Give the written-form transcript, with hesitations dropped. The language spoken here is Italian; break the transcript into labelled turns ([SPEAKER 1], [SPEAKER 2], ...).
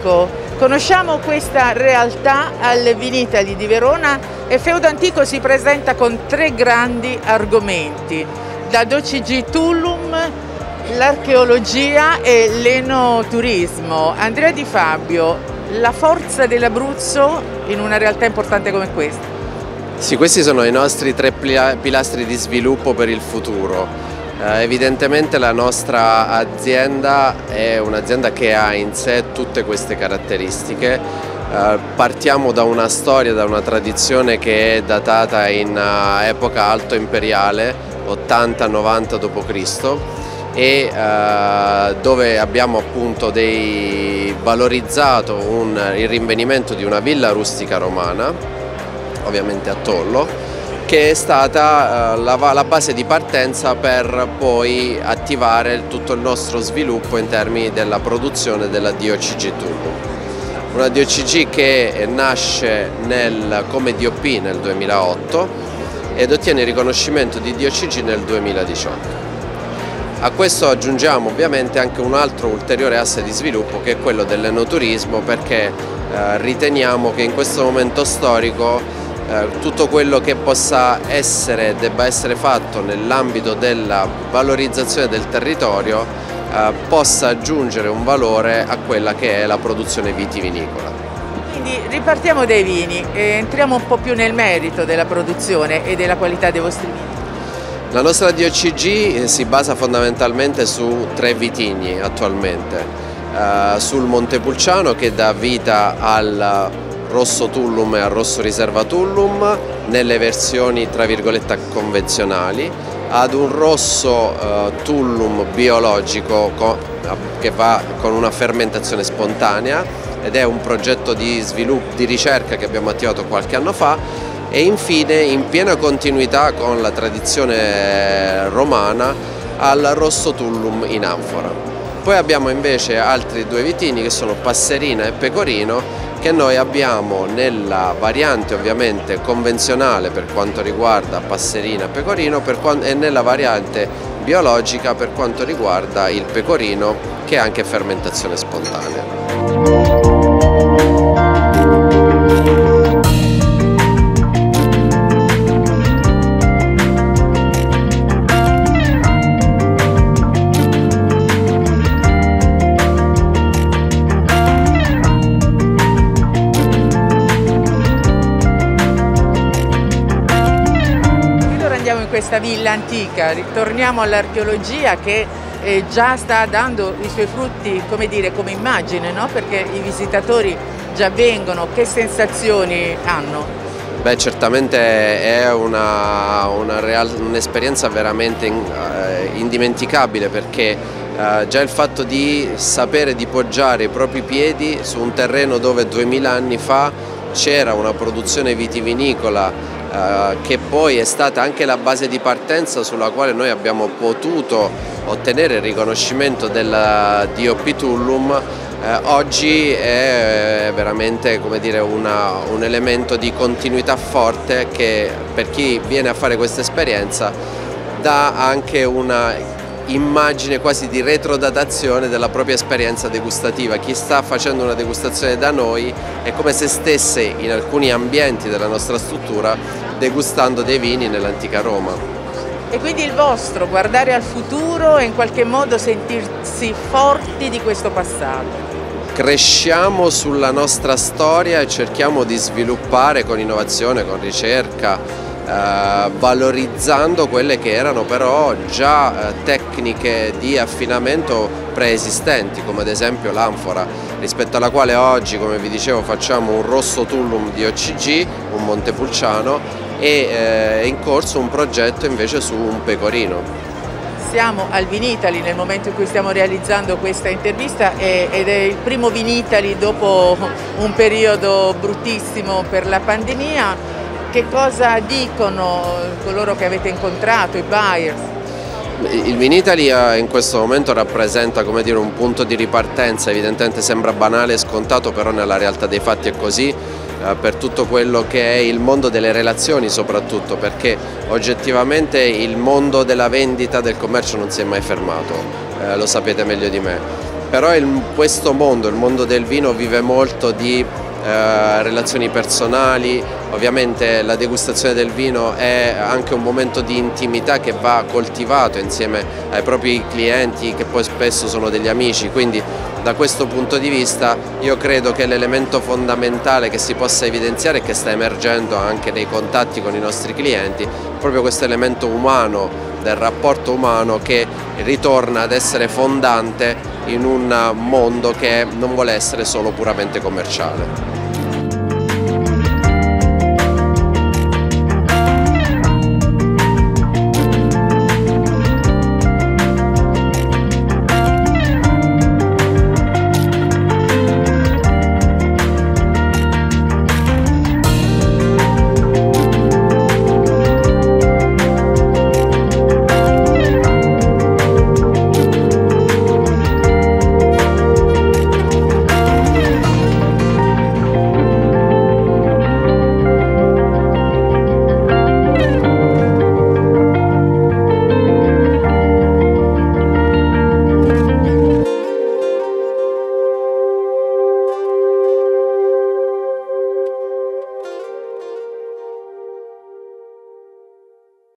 [SPEAKER 1] Antico. Conosciamo questa realtà al Vinitaly di Verona e Feudo Antico si presenta con 3 grandi argomenti: la DOCG Tullum, l'archeologia e l'enoturismo. Andrea Di Fabio, la forza dell'Abruzzo in una realtà importante come questa.
[SPEAKER 2] Sì, questi sono i nostri 3 pilastri di sviluppo per il futuro. Evidentemente la nostra azienda è un'azienda che ha in sé tutte queste caratteristiche. Partiamo da una storia, da una tradizione che è datata in epoca alto imperiale, 80-90 d.C. e dove abbiamo appunto valorizzato il rinvenimento di una villa rustica romana, ovviamente a Tollo, che è stata la base di partenza per poi attivare tutto il nostro sviluppo in termini della produzione della DOCG Tullum. Una DOCG che nasce come DOP nel 2008 ed ottiene il riconoscimento di DOCG nel 2018. A questo aggiungiamo ovviamente anche un altro ulteriore asse di sviluppo, che è quello dell'enoturismo, perché riteniamo che in questo momento storico tutto quello che possa essere, debba essere fatto nell'ambito della valorizzazione del territorio possa aggiungere un valore a quella che è la produzione vitivinicola.
[SPEAKER 1] Quindi ripartiamo dai vini e entriamo un po' più nel merito della produzione e della qualità dei vostri vini.
[SPEAKER 2] La nostra DOCG si basa fondamentalmente su 3 vitigni attualmente, sul Montepulciano, che dà vita al Rosso Tullum e al Rosso Riserva Tullum nelle versioni tra virgolette convenzionali, ad un Rosso Tullum biologico che va con una fermentazione spontanea ed è un progetto di sviluppo, di ricerca che abbiamo attivato qualche anno fa, e infine, in piena continuità con la tradizione romana, al Rosso Tullum in anfora. Poi abbiamo invece altri 2 vitigni che sono Passerina e Pecorino, che noi abbiamo nella variante ovviamente convenzionale per quanto riguarda Passerina e Pecorino e nella variante biologica per quanto riguarda il Pecorino, che è anche fermentazione spontanea.
[SPEAKER 1] Questa villa antica, ritorniamo all'archeologia che già sta dando i suoi frutti, come dire, come immagine, no? Perché i visitatori già vengono, che sensazioni hanno?
[SPEAKER 2] Beh, certamente è un'esperienza veramente indimenticabile, perché già il fatto di sapere di poggiare i propri piedi su un terreno dove 2000 anni fa c'era una produzione vitivinicola che poi è stata anche la base di partenza sulla quale noi abbiamo potuto ottenere il riconoscimento della DOP Tullum, oggi è veramente, come dire, un elemento di continuità forte che per chi viene a fare questa esperienza dà anche una immagine quasi di retrodatazione della propria esperienza degustativa. Chi sta facendo una degustazione da noi è come se stesse in alcuni ambienti della nostra struttura degustando dei vini nell'antica Roma.
[SPEAKER 1] E quindi il vostro guardare al futuro e in qualche modo sentirsi forti di questo passato.
[SPEAKER 2] Cresciamo sulla nostra storia e cerchiamo di sviluppare con innovazione, con ricerca, valorizzando quelle che erano però già tecniche di affinamento preesistenti, come ad esempio l'anfora, rispetto alla quale oggi, come vi dicevo, facciamo un Rosso Tullum DOCG, un Montepulciano, e è in corso un progetto invece su un Pecorino.
[SPEAKER 1] Siamo al Vinitaly nel momento in cui stiamo realizzando questa intervista ed è il primo Vinitaly dopo un periodo bruttissimo per la pandemia. Che cosa dicono coloro che avete incontrato, i buyers?
[SPEAKER 2] Il Vinitaly in questo momento rappresenta, come dire, un punto di ripartenza. Evidentemente sembra banale e scontato, però nella realtà dei fatti è così, per tutto quello che è il mondo delle relazioni soprattutto, perché oggettivamente il mondo della vendita, del commercio non si è mai fermato, lo sapete meglio di me. però questo mondo, il mondo del vino, vive molto di relazioni personali. Ovviamente la degustazione del vino è anche un momento di intimità che va coltivato insieme ai propri clienti, che poi spesso sono degli amici, quindi da questo punto di vista io credo che l'elemento fondamentale che si possa evidenziare e che sta emergendo anche nei contatti con i nostri clienti è proprio questo elemento umano, del rapporto umano, che ritorna ad essere fondante in un mondo che non vuole essere solo puramente commerciale.